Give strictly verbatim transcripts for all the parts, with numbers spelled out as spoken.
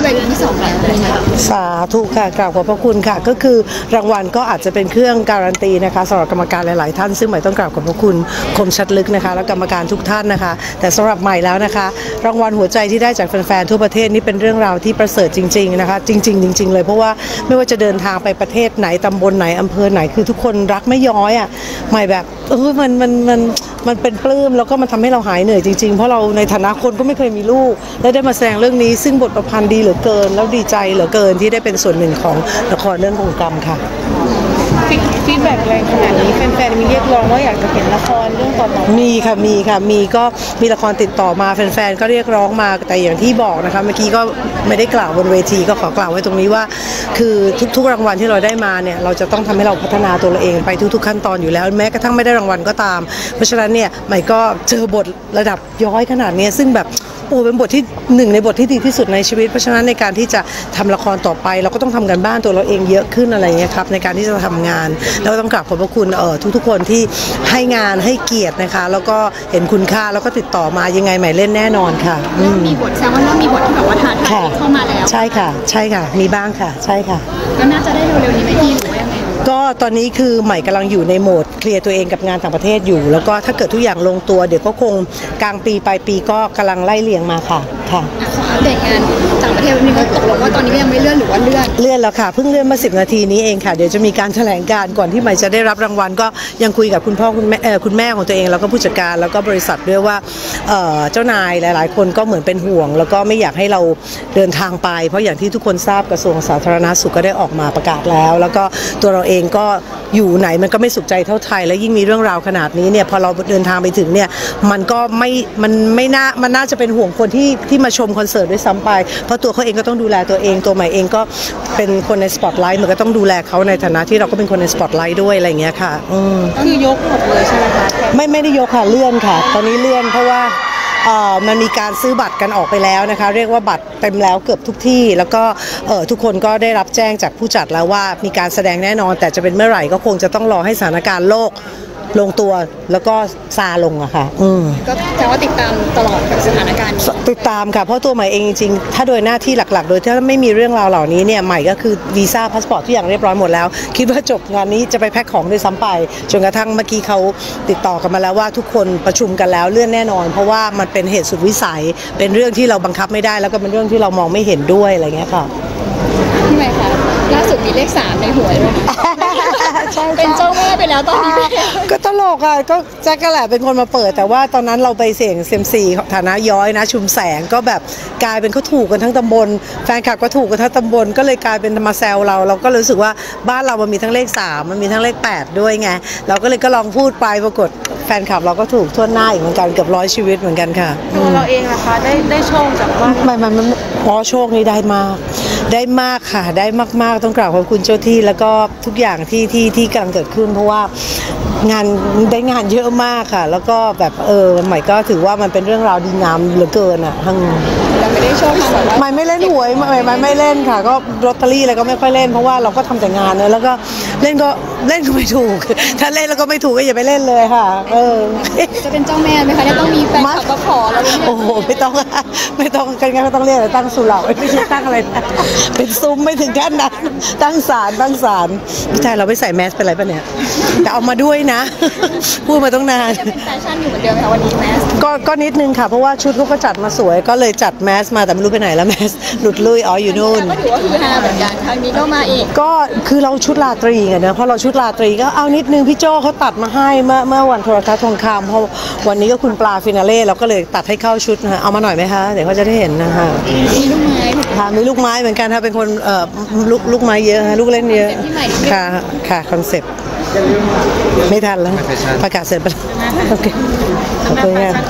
เลยที่สองแล้วสาธุค่ะกราบขอบพระคุณค่ะก็คือรางวัลก็อาจจะเป็นเครื่องการันตีนะคะสำหรับกรรมการหลายๆท่านซึ่งใหม่ต้องกราบขอบพระคุณคมชัดลึกนะคะและกรรมการทุกท่านนะคะแต่สำหรับใหม่แล้วนะคะรางวัลหัวใจที่ได้จากแฟนๆทั่วประเทศนี่เป็นเรื่องราวที่ประเสริฐจริงๆนะคะจริงๆจริงๆเลยเพราะว่าไม่ว่าจะเดินทางไปประเทศไหนตำบลไหนอำเภอไหนคือทุกคนรักไม่ย้อยอ่ะใหม่แบบเออมันมันมันมันเป็นปลื้มแล้วก็มันทำให้เราหายเหนื่อยจริงๆเพราะเราในฐานะคนก็ไม่เคยมีลูกและได้มาแสดงเรื่องนี้ซึ่งบทประพันธ์ดีเหลือเกินแล้วดีใจเหลือเกินที่ได้เป็นส่วนหนึ่งของละครเรื่องวงกรรมค่ะฟีดแบ็กแรงขนาดนี้แฟนๆมีเรียกร้องว่าอยากจะเห็นละครเรื่องต่อๆมีค่ะมีค่ะมีก็มีละครติดต่อมาแฟนๆก็เรียกร้องมาแต่อย่างที่บอกนะคะเมื่อกี้ก็ไม่ได้กล่าวบนเวทีก็ขอกล่าวไว้ตรงนี้ว่าคือทุกๆรางวัลที่เราได้มาเนี่ยเราจะต้องทำให้เราพัฒนาตัวเราเองไปทุกๆขั้นตอนอยู่แล้วแม้กระทั่งไม่ได้รางวัลก็ตามเพราะฉะนั้นเนี่ยใหม่ก็เจอบทระดับย้อยขนาดนี้ซึ่งแบบโอ้เป็นบทที่หนึ่งในบทที่ดีที่สุดในชีวิตเพราะฉะนั้นในการที่จะทำละครต่อไปเราก็ต้องทำกันบ้านตัวเราเองเยอะขึ้นอะไรเงี้ยครับในการที่จะทำงานแล้วก็ต้องกราบขอบพระคุณเอ่อทุกๆคนที่ให้งานให้เกียรตินะคะแล้วก็เห็นคุณค่าแล้วก็ติดต่อมายังไงใหม่เล่นแน่นอนค่ะมีบทแซวว่าเริ่มมีบทที่แบบว่าท้าทายเข้ามาแล้วใช่ค่ะใช่ค่ะมีบ้างค่ะใช่ค่ะก็น่าจะได้เร็วๆนี้ไหมพี่หรือว่ายังไงก็ตอนนี้คือใหม่กำลังอยู่ในโหมดเคลียร์ตัวเองกับงานต่างประเทศอยู่แล้วก็ถ้าเกิดทุกอย่างลงตัวเดี๋ยวก็คงกลางปีปลายปีก็กำลังไล่เลียงมาค่ะค่ะขออัปเดตงานต่างประเทศวันนี้ก็ตกลงว่าตอนนี้ยังไม่เลื่อนหรือว่าเลื่อนเลื่อนแล้วค่ะเพิ่งเลื่อนมาสิบนาทีนี้เองค่ะเดี๋ยวจะมีการแถลงการก่อนที่ใหม่จะได้รับรางวัลก็ยังคุยกับคุณพ่อคุณแม่คุณแม่ของตัวเองแล้วก็ผู้จัดการแล้วก็บริษัทด้วยว่าเจ้านายหลายๆคนก็เหมือนเป็นห่วงแล้วก็ไม่อยากให้เราเดินทางไปเพราะอย่างที่ทุกคนทราบกระทรวงสาธารณสุขก็ได้ออกมาประกาศแล้วแล้วก็ตัวเราเองก็อยู่ไหนมันก็ไม่สุขใจเท่าไทยและยิ่งมีเรื่องราวขนาดนี้เนี่ยพอเราเดินทางไปถึงเนี่ยมันก็ไม่มันไม่น่ามันน่าจะเป็นห่วงคนที่ที่มาชมคอนเสิร์ตด้วยซ้ำไปเพราะตัวเขาเองก็ต้องดูแลตัวเองตัวใหม่เองก็เป็นคนในสปอตไลท์มันก็ต้องดูแลเขาในฐานะที่เราก็เป็นคนในสปอตไลท์ด้วยอะไรอย่างเงี้ยค่ะคือยกหมดเลยใช่ไหมคะไม่ไม่ได้ยกค่ะเลื่อนค่ะตอนนี้เลื่อนเพราะว่ามันมีการซื้อบัตรกันออกไปแล้วนะคะเรียกว่าบัตรเต็มแล้วเกือบทุกที่แล้วก็ทุกคนก็ได้รับแจ้งจากผู้จัดแล้วว่ามีการแสดงแน่นอนแต่จะเป็นเมื่อไหร่ก็คงจะต้องรอให้สถานการณ์โลกลงตัวแล้วก็ซาลงอะค่ะอืมก็แต่ว่าติดตามตลอดกับสถานการณ์ติดตามค่ะเพราะตัวใหม่เองจริงๆถ้าโดยหน้าที่หลักๆโดยถ้าไม่มีเรื่องราวเหล่านี้เนี่ยใหม่ก็คือวีซ่าพาสปอร์ตทุกอย่างเรียบร้อยหมดแล้วคิดว่าจบงานนี้จะไปแพ็คของด้วยซ้ำไปจนกระทั่งเมื่อกี้เขาติดต่อกันมาแล้วว่าทุกคนประชุมกันแล้วเลื่อนแน่นอนเพราะว่ามันเป็นเหตุสุดวิสัยเป็นเรื่องที่เราบังคับไม่ได้แล้วก็เป็นเรื่องที่เรามองไม่เห็นด้วยอะไรเงี้ยค่ะพี่ใหม่คะล่าสุดมีเลขสามในหวยด้วยเป็นเจ้าแม่ไปแล้วตอนนี้ก็ตลกอ่ะก็แจ็คก็แหละเป็นคนมาเปิดแต่ว่าตอนนั้นเราไปเสี่ยงเซียมซีฐานะย้อยนะชุมแสงก็แบบกลายเป็นเขาถูกกันทั้งตำบลแฟนคลับก็ถูกกันทั้งตำบลก็เลยกลายเป็นมาแซวเราเราก็รู้สึกว่าบ้านเรามันมีทั้งเลขสามมันมีทั้งเลขแปดด้วยไงเราก็เลยก็ลองพูดไปปรากฏแฟนคลับเราก็ถูกทั่วหน้าอีกเหมือนกันเกือบร้อยชีวิตเหมือนกันค่ะตัวเราเองนะคะได้ได้โชคจากว่าไม่มันมันพอโชคนี้ได้มากได้มากค่ะได้มากๆต้องกราบขอบคุณเจ้าที่แล้วก็ทุกอย่างที่ที่ที่กำลังเกิดขึ้นเพราะว่างานได้งานเยอะมากค่ะแล้วก็แบบเออใหม่ก็ถือว่ามันเป็นเรื่องราวดีงามเหลือเกินอ่ะทั้งเราไม่ได้โชคแบบว่าใหม่ไม่เล่นหวยใหม่ไม่ไม่เล่นค่ะก็ลอตเตอรี่อะไรก็ไม่ค่อยเล่นเพราะว่าเราก็ทำแต่งานเนอะแล้วก็เล่นก็เล่นก็ไม่ถูกถ้าเล่นแล้วก็ไม่ถูกก็อย่าไปเล่นเลยค่ะเออจะเป็นเจ้าแม่ไหมคะเนี่ยต้องมีแฟนคลับมาขอแล้วโอ้โหไม่ต้องไม่ต้องกันงั้นก็ต้องเรียกตั้งสุเหร่าไม่ใช่ตั้งอะไรนะเป็นซุ้มไม่ถึงขั้นนั้นตั้งศาลตั้งศาลพี่ชายเราไม่ใส่แมสเป็นไรปะเนี่ยแต่เอามาด้วยนะพูดมาต้องนานแฟชั่นอยู่เหมือนเดิมไหมคะวันนี้แมสก็ก็นิดนึงค่ะเพราะว่าชุดเขาก็จัดมาสวยก็เลยจัดแมสมาแต่ไม่รู้ไปไหนแล้วแมสหลุดลุยอ๋ออยู่นู่นก็ถือว่าคือฮาเหมือนกันครั้งนี้ก็มาอีกก็คือเราชุดราตรีไงนะเพราะเราชุดราตรีก็เอานิดนึงพี่โจเขาตัดมาให้เมื่อเมื่อวันโทรทัศน์ทองคำเพราะวันนี้ก็คุณปลาฟินาเล่เราก็เลยตัดให้เข้าชุดนะเอามาหน่อยไหมคะเดี๋ยวเขาจะได้เห็นนะคะมีลูกไม้ค่ะมีลูกไม้เหมือนกันค่ะเป็นคนเอ่อลูกลูกไม้เยอะลูกเล่นเยอะค่ะค่ะคอนเซ็ปต์ไม่ทันแล้วประกาศเสร็จไปโอเคขอบคุณค่ะ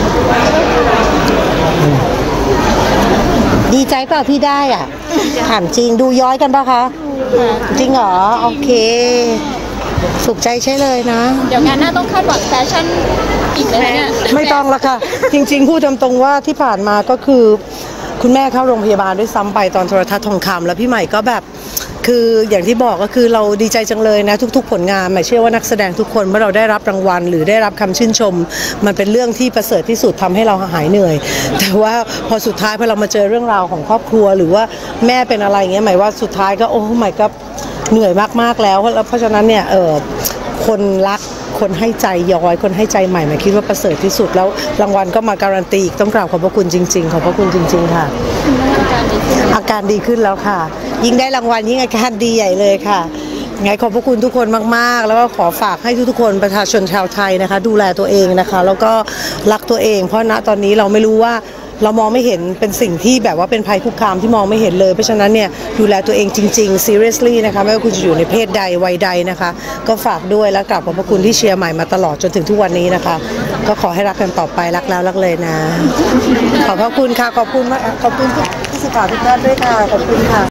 ดีใจเปล่าพี่ได้อ่ะถามจริงดูย้อยกันป่ะคะจริงเหรอโอเคสุขใจใช่เลยนะเดี๋ยวงานหน้าต้องคาดหวังแฟชั่นอีกเลยเนี่ยไม่ต้องละค่ะจริงๆพูดตรงๆว่าที่ผ่านมาก็คือคุณแม่เข้าโรงพยาบาลด้วยซ้ำไปตอนโทรทัศน์ทองคำแล้วพี่ใหม่ก็แบบคืออย่างที่บอกก็คือเราดีใจจังเลยนะทุกๆผลงานหมายเชื่อว่านักแสดงทุกคนเมื่อเราได้รับรางวัลหรือได้รับคำชื่นชม มันเป็นเรื่องที่ประเสริฐที่สุดทำให้เราหายเหนื่อย แต่ว่าพอสุดท้ายพอเรามาเจอเรื่องราวของครอบครัวหรือว่าแม่เป็นอะไรเงี้ยหมายว่าสุดท้ายก็โอ้หมายก็เหนื่อยมากๆแล้วเพราะฉะนั้นเนี่ยเออคนรักคนให้ใจย้อยคนให้ใจใหม่หมายคิดว่าประเสริฐที่สุดแล้วรางวัลก็มาการันตีอีกต้องกราบขอบพระคุณจริงๆขอบพระคุณจริงๆค่ะ อาการดีขึ้นแล้วค่ะ ยิ่งได้รางวัลยิ่งอาการดีใหญ่เลยค่ะไงขอบพระคุณทุกคนมากๆแล้วก็ขอฝากให้ทุกๆคนประชาชนชาวไทยนะคะดูแลตัวเองนะคะแล้วก็รักตัวเองเพราะณตอนนี้เราไม่รู้ว่าเรามองไม่เห็นเป็นสิ่งที่แบบว่าเป็นภัยคุกคามที่มองไม่เห็นเลยเพราะฉะนั้นเนี่ยดูแลตัวเองจริงๆ seriously นะคะไม่ว่าคุณจะอยู่ในเพศใดวัยใดนะคะก็ฝากด้วยและกราบขอบพระคุณที่เชียร์ใหม่มาตลอดจนถึงทุกวันนี้นะคะก็ขอให้รักกันต่อไปรักแล้วรักเลยนะขอบพระคุณค่ะขอบคุณมากขอบคุณผู้สื่อข่าวทุกท่านด้วยค่ะขอบคุณค่ะ